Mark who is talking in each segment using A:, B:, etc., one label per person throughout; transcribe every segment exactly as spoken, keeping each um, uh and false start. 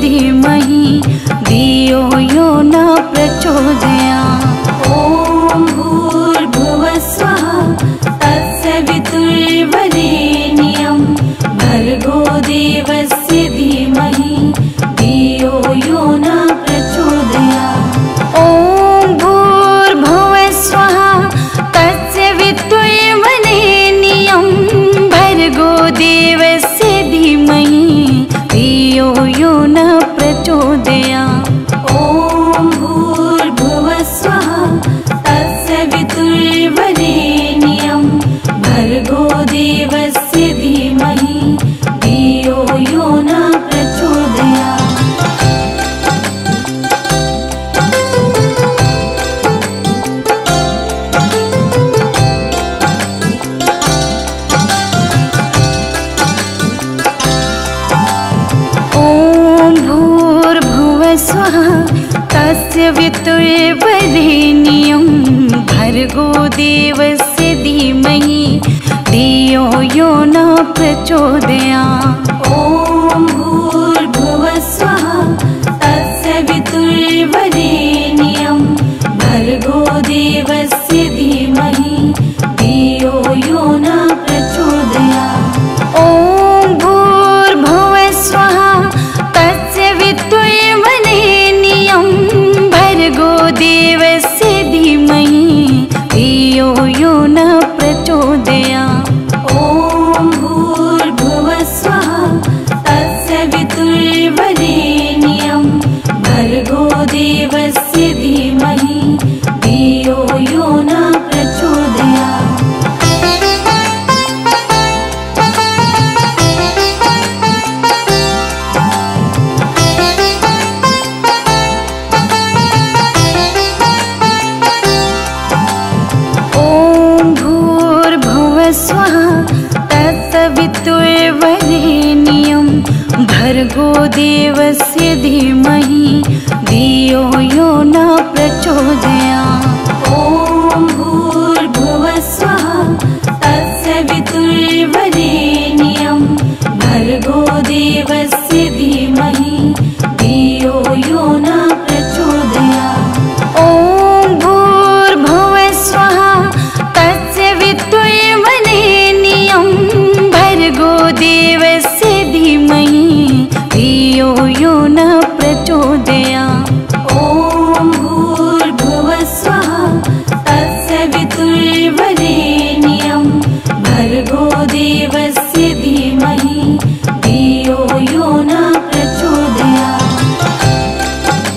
A: धीमहि धियो यो न प्रचोदयात्। ॐ भूर्भुवः स्वः तत्सवितुर्वरेण्यं भर्गो देवस्य धीमहि धियो यो न प्रचोदयात्। ॐ भूर्भुवः स्वः तत्सवितुर्वरेण्यं भर्गो देवस्य धीमहि धियो यो न प्रचोदयात्। ॐ भूर्भुवः स्वः तत्सवितुर्वरेण्यं भर्गो देवस्य धीमहि धियो यो न प्रचोदयात्। स्वः तस्य वितुर्वरेण्यं भर्गो देवस्य धीमहि धियो यो न प्रचोदयात्। ॐ भूर्भुवः स्वः तस्य वितुर्वरेण्यं भर्गो देवस्य धीमहि धियो यो न प्रचोदयात्। ॐ भूर्भुवः स्वः तस्य वितुर्वरेण्यं भर्गो देवस्य धीमहि धियो यो न प्रचोदयात्। ॐ भूर्भुवः स्वः तस्य वितुर्वरेण्यं भर्गो देवस्य धीमहि धियो यो न प्रचोदयात्। स्वः तत्सवितुर्वरेण्यं भर्गो देवस्य धीमहि धियो यो न प्रचोदयात्। ॐ भूर्भुवः स्वः तत्सवितुर्वरेण्यं भर्गो देवस्य धीमहि धियो यो न प्रचोदयात्। ॐ भूर्भुवः स्वः तस्य वितुर्वरेण्यं भर्गो देवस्य धीमहि धियो यो न प्रचोदयात्। ॐ भूर्भुवः स्वः तस्य वितुर्वरेण्यं भर्गो देवस्य धीमहि धियो यो न प्रचोदयात्।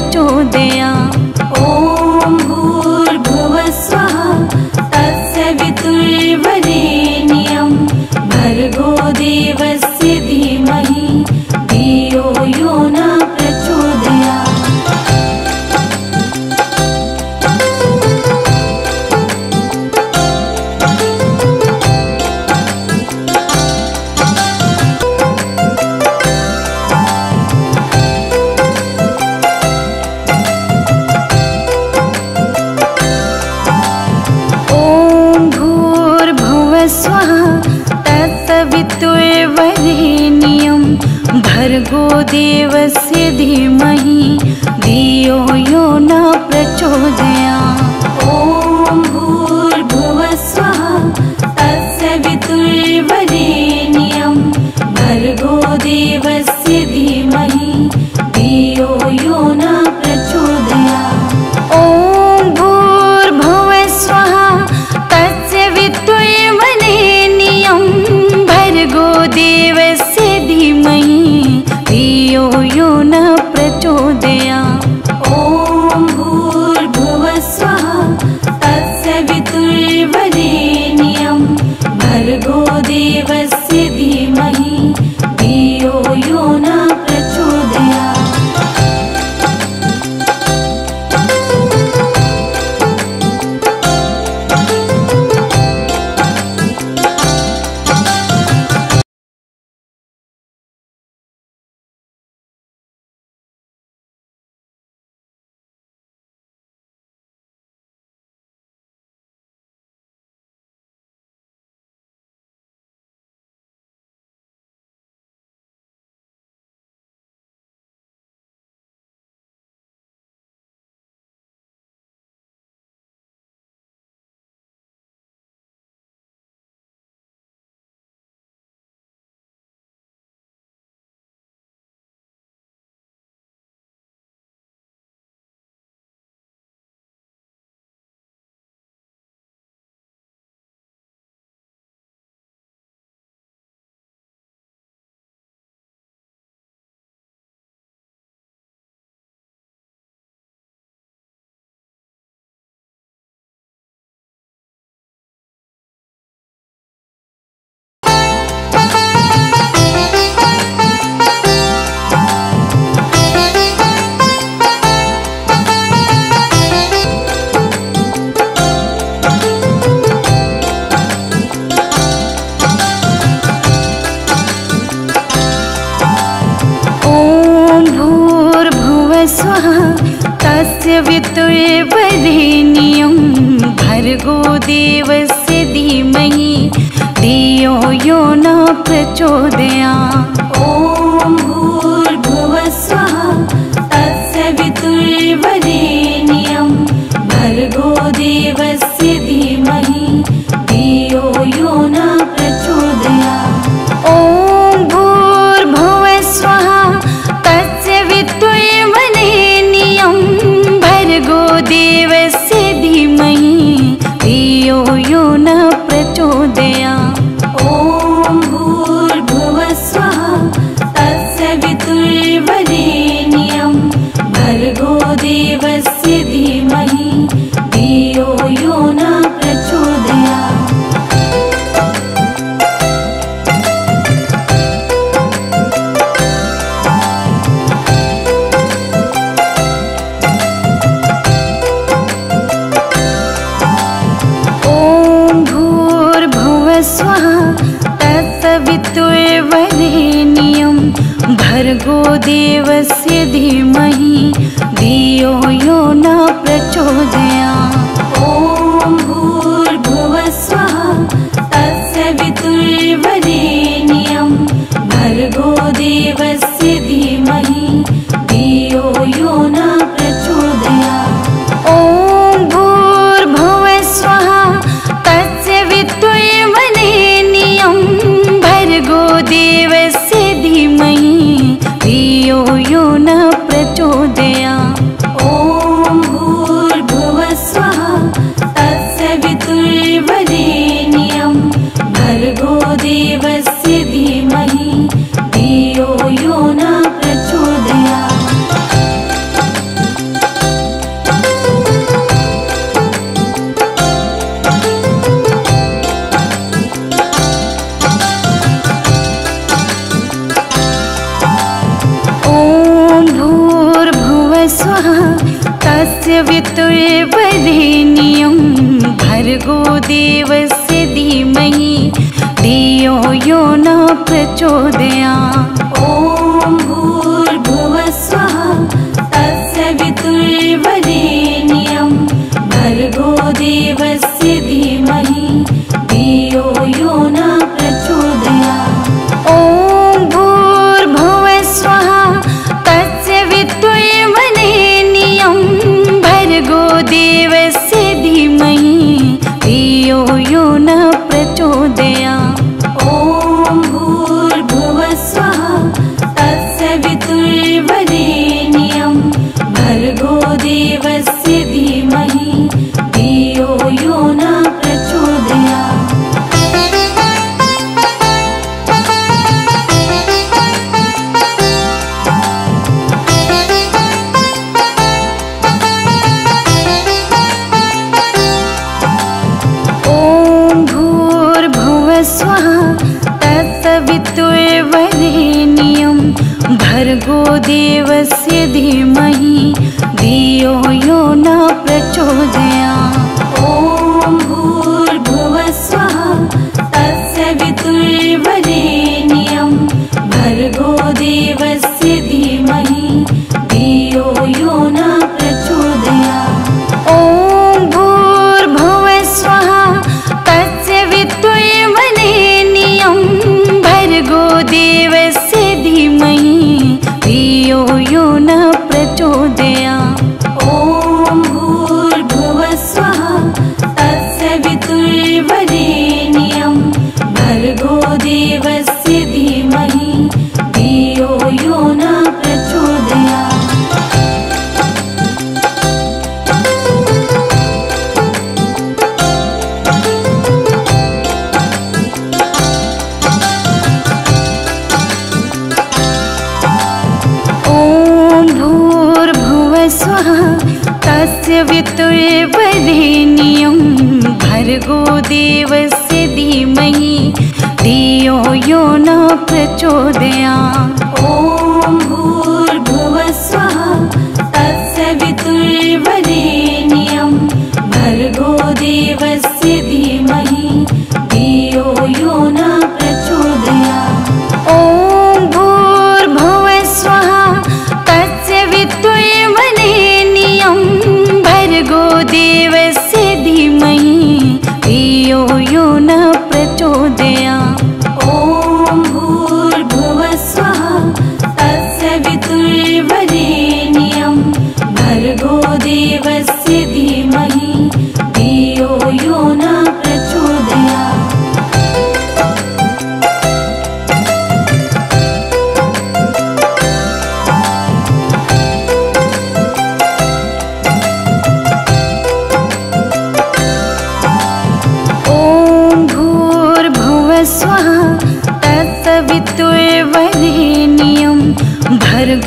A: प्रचोदया ॐ भूर्भुवस्वः तत्सवितुर्वरेण्यं भर्गो देवस्य धीमहि धियो यो न प्रचोदयात्। स्वः तत्सवितुर्वरेण्यं भर्गो देवस्य धीमहि धियो यो न प्रचोदयात्। ॐ भूर्भुवस्वः तत्सवितुर्वरेण्यं भर्गो देवस्य धीमहि धियो यो न प्रचोदयात्। ॐ भूर्भुवस्वः तत्सवितुर्वरेण्यं भर्गो देवस्य धीमहि धियो यो न प्रचोदयात्। तस्य वितुर्वरेण्यं भर्गो देवस्य धीमहि धियो यो न प्रचोदयात्। ॐ भूर्भुवः स्वः तस्य वितुर्वरेण्यं भर्गो देवस्य धीमहि धियो यो न प्रचोदयात्। ॐ भूर्भुवः स्वः तस्य वितुर्वरेण्यं भर्गो देवस्य धीमहि धियो यो न प्रचोदयात्। ॐ भूर्भुवः स्वः तस्य वितुर्वरेण्यं भर्गो देवस्य धीमहि धियो यो न प्रचोदयात्। ॐ भूर्भुवः स्वः तस्य वितुर्वरेण्यं भर्गो देवस्य धीमहि धियो यो न प्रचोदयात्। ॐ भूर्भुवः स्वः तस्य वितुर्वरेण्यं भर्गो देवस्य धीमहि धियो यो न प्रचोदयात्। ॐ भूर्भुवः स्वः तस्य वितुर्वरेण्यं भर्गो देवस्य धीमहि धियो यो न प्रचोदयात्। ॐ भूर्भुवः स्वः तस्य वितुर्वरेण्यं भर्गो देवस्य धीमहि धियो यो न प्रचोदयात्। ॐ भूर्भुवः स्वः तस्य वितुर्वरेण्यं भर्गो देवस्य धीमहि धियो यो न प्रचोदयात्। ॐ भूर्भुवः स्वः तस्य वितुर्वरेण्यं भर्गो देवस्य धीमहि धियो यो न प्रचोदयात्। ॐ भूर्भुवः स्वः तस्य वितुर्वरेण्यं भर्गो देवस्य धीमहि धियो यो न प्रचोदयात्। ॐ भूर्भुवः स्वः तस्य वितुर्वरेण्यं भर्गो देवस्य धीमहि धियो यो न प्रचोदयात्। ॐ भूर्भुवः स्वः तस्य वितुर्वरेण्यं भर्गो देवस्य धीमहि धियो यो न प्रचोदयात्। ॐ भूर्भुवः स्वः तस्य वितुर्वरेण्यं भर्गो देवस्य धीमहि धियो यो न प्रचोदयात्। ॐ भूर्भुवः स्वः तस्य वितुर्वरेण्यं भर्गो देवस्य धीमहि धियो यो न प्रचोदयात्। ॐ भूर्भुवः स्वः तस्य वितुर्वरेण्यं भर्गो देवस्य धीमहि धियो यो न प्रचोदयात्। ॐ भूर्भुवः स्वः तस्य वितुर्वरेण्यं भर्गो देवस्य धीमहि धियो यो न प्रचोदयात्। ॐ भूर्भुवः स्वः तस्य वितुर्वरेण्यं भर्गो देवस्य धीमहि धियो यो न प्रचोदयात्। ॐ भूर्भुवः स्वः तस्य वितुर्वरेण्यं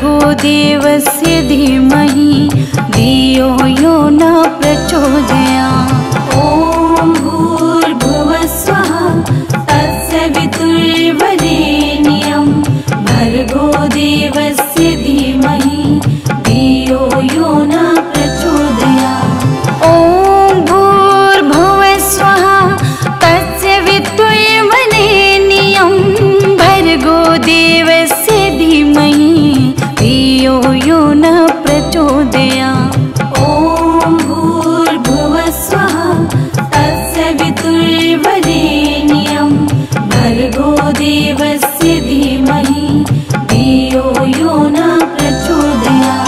A: भर्गो देवस्य धीमहि धियो यो न प्रचोदयात्। ॐ भूर्भुवः स्वः तत्सवितुर्वरेण्यं भर्गो देवस्य धीमहि धियो यो न प्रचोदयात्। ॐ भूर्भुवः स्वः तत्सवितुर्वरेण्यं भर्गो देवस्य धीमहि धियो यो न प्रचोदयात्। ॐ भूर्भुवः स्वः तत्सवितुर्वरेण्यं भर्गो देवस्य धीमहि धियो यो न प्रचोदयात्।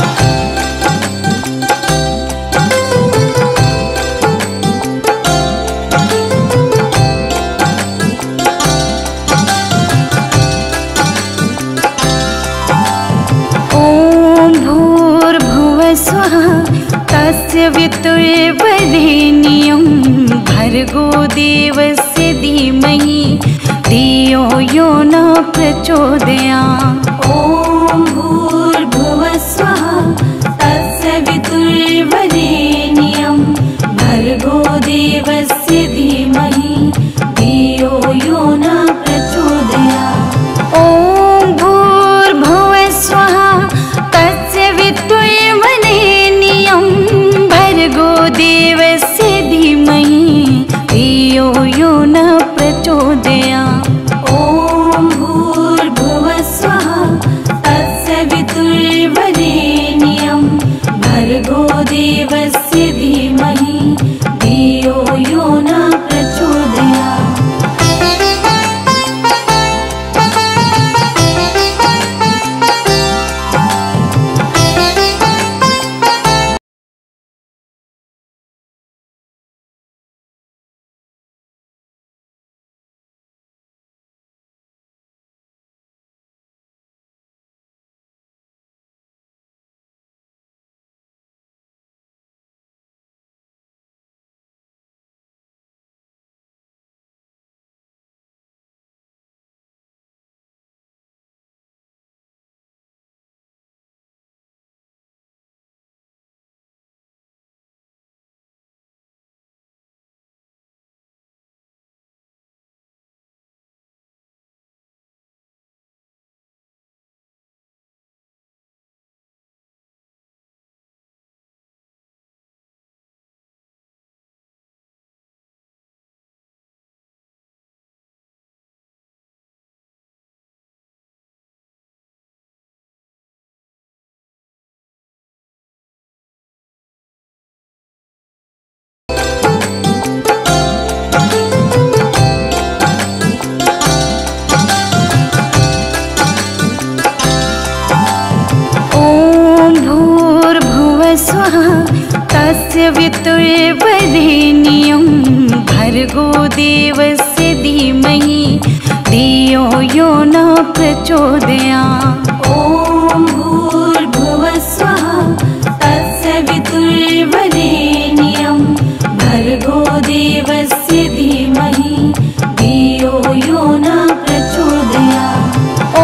A: स्वः तस्य वितुर्वरेण्यं भर्गो देवस्य धीमहि धियो यो न प्रचोदयात्। ॐ भूर्भुवः स्वः तस्य वितुर्वरेण्यं भर्गो देवस्य धीमहि धियो यो न प्रचोदयात्। ॐ भूर्भुवः स्वः तस्य वितुर्वरेण्यं भर्गो देवस्य धीमहि धियो यो न प्रचोदयात्। ॐ भूर्भुवः स्वः तस्य वितुर्वरेण्यं भर्गो देवस्य धीमहि धियो यो न प्रचोदयात्। स्वः तस्य वितुर्वरेण्यं भर्गो देवस्य धीमहि धियो यो न प्रचोदयात्। ॐ भूर्भुवः स्वः तस्य वितुर्वरेण्यं भर्गो देवस्य धीमहि धियो यो न प्रचोदयात्। ॐ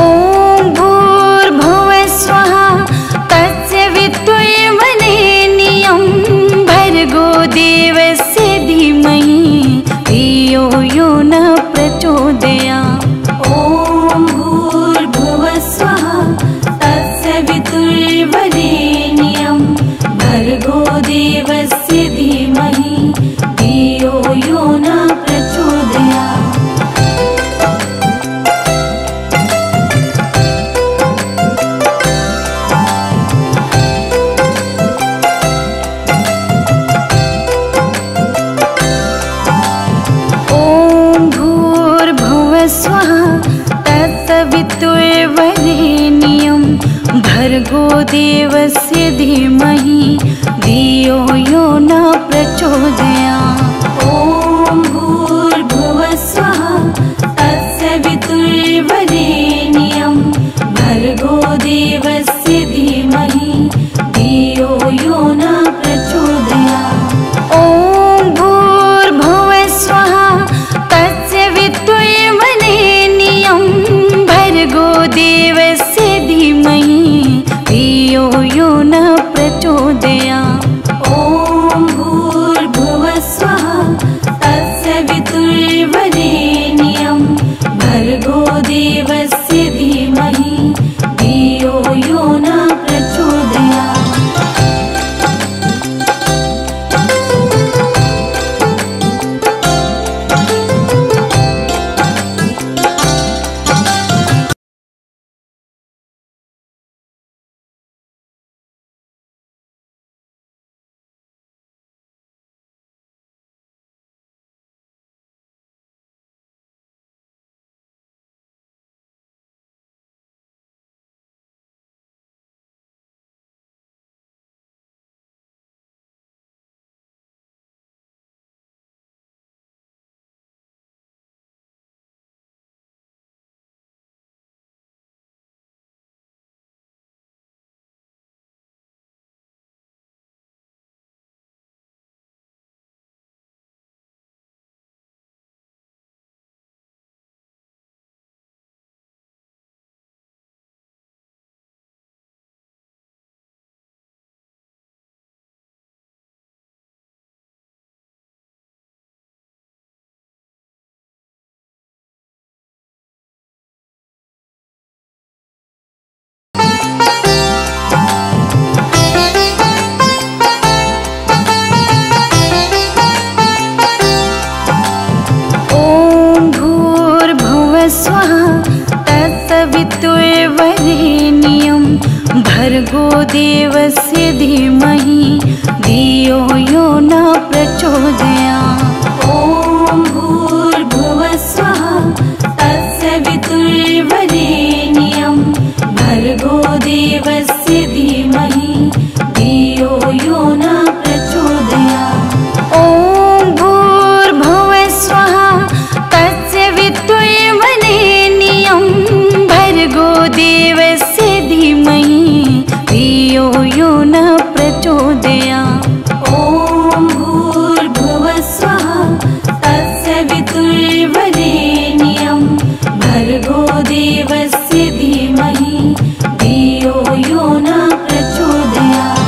A: भूर्भुवः स्वः तस्य वितुर्वरेण्यं भर्गो देवस्य धीमहि धियो यो न प्रचोदयात्। ॐ भूर्भुवः स्वः भर्गो देवस्य धीमहि धियो यो न प्रचोदयात्। ॐ भूर्भुवः स्वः तस्य वितुर्वरेण्यं भर्गो देवस्य धीमहि धियो यो न प्रचोदयात्। ॐ भूर्भुवः स्वः तस्य वितुर्वरेण्यं भर्गो देवस्य धीमहि धियो यो न प्रचोदयात्। ॐ भूर्भुवः स्वः तस्य वितुर्वरेण्यं भर्गो देवस्य धीमहि धियो यो न प्रचोदयात्।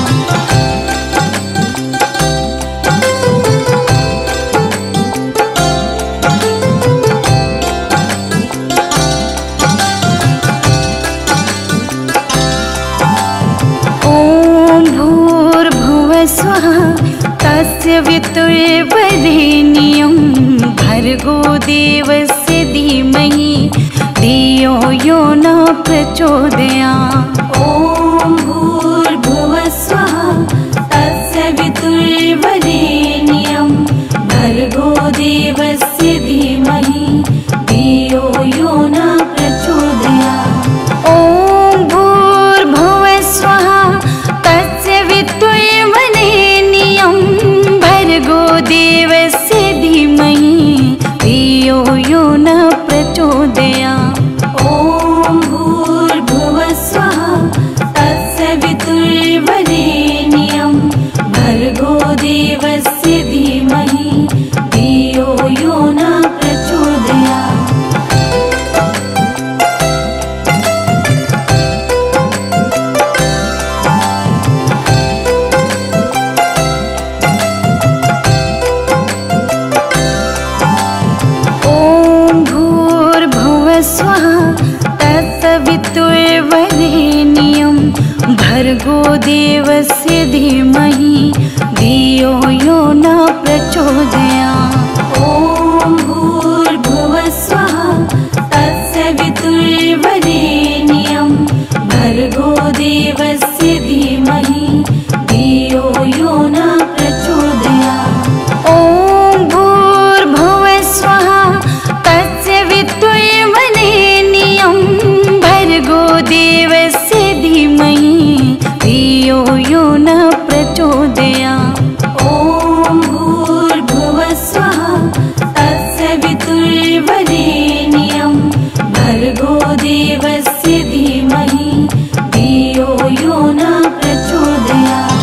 A: ॐ भूर्भुवः स्वः तस्य वितुर्वरेण्यं भर्गो देवस्य धीमहि धियो यो न प्रचोदयात्। ॐ भूर्भुवः स्वः तस्य वितुर्वरेण्यं भर्गो देवस्य धीमहि धियो यो न प्रचोदयात्। ॐ भूर्भुवः स्वः तस्य वितुर्वरेण्यं भर्गो देवस्य धीमहि धियो यो न प्रचोदयात्। ॐ भूर्भुवः स्वः तस्य वितुर्वरेण्यं भर्गो देवस्य धीमहि धियो यो न प्रचोदयात्। ॐ भूर्भुवः स्वः तस्य वितुर्वरेण्यं भर्गो देवस्य धीमहि धियो यो न प्रचोदयात्। ॐ भूर्भुवः स्वः तस्य वितुर्वरेण्यं भर्गो देवस्य धीमहि धियो यो न प्रचोदयात्। ॐ भूर्भुवः स्वः तस्य वितुर्वरेण्यं भर्गो देवस्य धीमहि धियो यो न प्रचोदयात्। ॐ भूर्भुवः स्वः तस्य वितुर्वरेण्यं भर्गो देवस्य धीमहि धियो यो न प्रचोदयात्।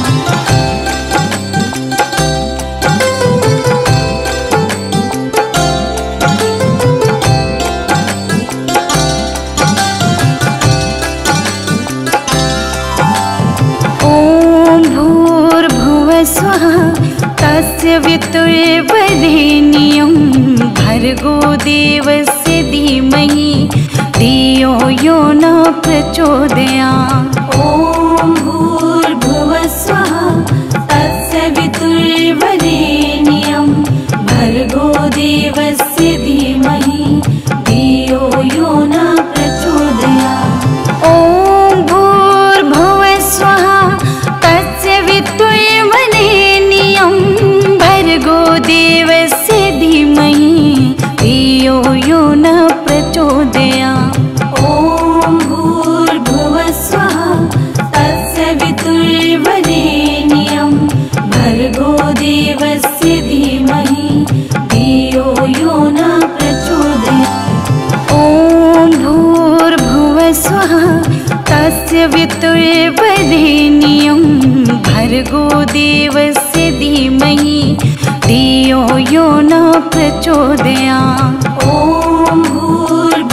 A: ॐ भूर्भुवः स्वः तस्य वितुर्वरेण्यं भर्गो देवस्य धीमहि धियो यो न प्रचोदयात्। ॐ भूर्भुवः स्वः तस्य वितुर्वरेण्यं भर्गो देवस्य धीमहि धियो यो न प्रचोदयात्। ॐ भूर्भुवः स्वः तस्य वितुर्वरेण्यं भर्गो देवस्य धीमहि धियो यो न प्रचोदयात्। ॐ भूर्भुवः स्वः तस्य वितुर्वरेण्यं भर्गो देवस्य धीमहि धियो यो न प्रचोदयात्। ॐ भूर्भुवः स्वः तस्य वितुर्वरेण्यं भर्गो देवस्य धीमहि धियो यो न प्रचोदयात्। ॐ भूर्भुवः